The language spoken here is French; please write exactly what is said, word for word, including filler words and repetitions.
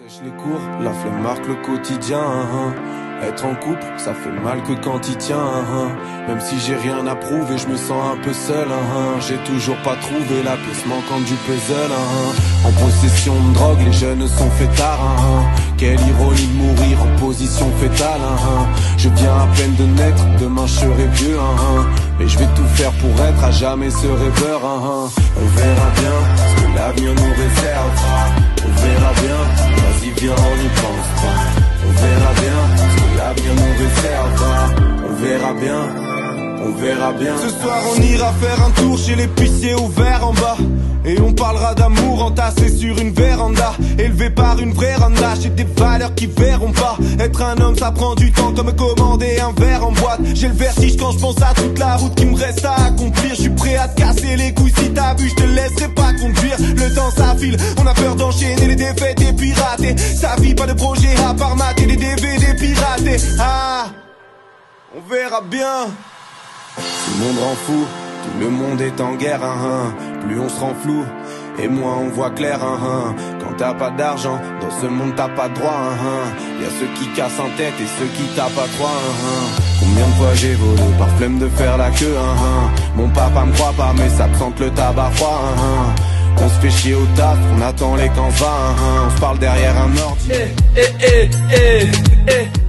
Sèche les cours, la flemme marque le quotidien. Être en couple, ça fait mal que quand il tient. Même si j'ai rien à prouver, je me sens un peu seul. J'ai toujours pas trouvé la pièce manquante du puzzle. En possession de drogue, les jeunes sont fêtards. Quelle ironie de mourir en position fétale. Je viens à peine de naître, demain je serai vieux. Mais je vais tout faire pour être à jamais ce rêveur. On verra bien ce que l'avenir nous réserve. On verra bien, vas-y viens on y pense pas. On verra bien ce que l'avenir nous réserve. On verra bien, on verra bien. Ce soir on ira faire un tour chez l'épicier ouvert en bas. Et on parlera d'amour entassé sur une véranda. Élevé par une vraie randa, j'ai des valeurs qui verront pas. Être un homme ça prend du temps comme commander un verre en boîte. J'ai le vertige quand je pense à toute la route qui me reste à accomplir. Je suis prêt à te casser les couilles si t'as vu, je te laisserai pas conduire. Le temps ça file, on a peur d'enchaîner les défaites et pirater. Sa vie pas de projet à part mater les D V D piratés. Ah, on verra bien. Ce monde rend fou, tout le monde est en guerre, hein, hein. Plus on se rend flou, et moins on voit clair, hein, hein. Quand t'as pas d'argent, dans ce monde t'as pas de droit, hein, hein. Y'a ceux qui cassent en tête et ceux qui tapent à trois, hein, hein. Combien de fois j'ai volé par flemme de faire la queue, hein, hein. Mon papa me croit pas mais ça me sente le tabac froid, hein, hein. On se fait chier au taf, on attend les camps va, hein, hein. On se parle derrière un ordi. Eh, eh, eh, eh, eh.